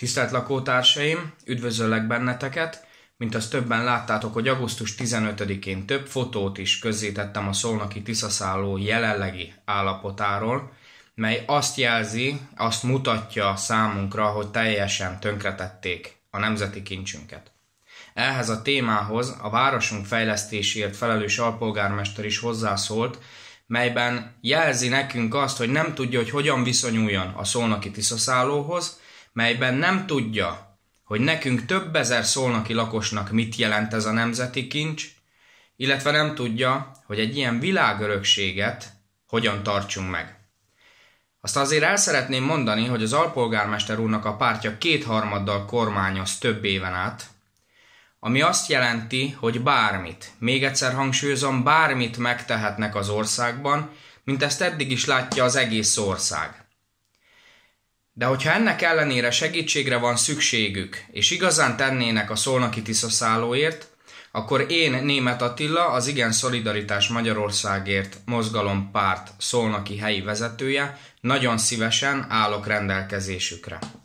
Tisztelt lakótársaim, üdvözöllek benneteket! Mint azt többen láttátok, hogy augusztus 15-én több fotót is közzétettem a szolnoki Tiszaszálló jelenlegi állapotáról, mely azt jelzi, azt mutatja számunkra, hogy teljesen tönkretették a nemzeti kincsünket. Ehhez a témához a városunk fejlesztéséért felelős alpolgármester is hozzászólt, melyben jelzi nekünk azt, hogy nem tudja, hogy hogyan viszonyuljon a szolnoki Tiszaszállóhoz, melyben nem tudja, hogy nekünk több ezer szolnoki lakosnak mit jelent ez a nemzeti kincs, illetve nem tudja, hogy egy ilyen világörökséget hogyan tartsunk meg. Azt azért el szeretném mondani, hogy az alpolgármester úrnak a pártja 2/3 kormányoz több éven át, ami azt jelenti, hogy bármit, még egyszer hangsúlyozom, bármit megtehetnek az országban, mint ezt eddig is látja az egész ország. De hogyha ennek ellenére segítségre van szükségük, és igazán tennének a szolnoki Tiszaszállóért, akkor én, Németh Attila, az Igen Szolidaritás Magyarországért mozgalompárt szolnoki helyi vezetője, nagyon szívesen állok rendelkezésükre.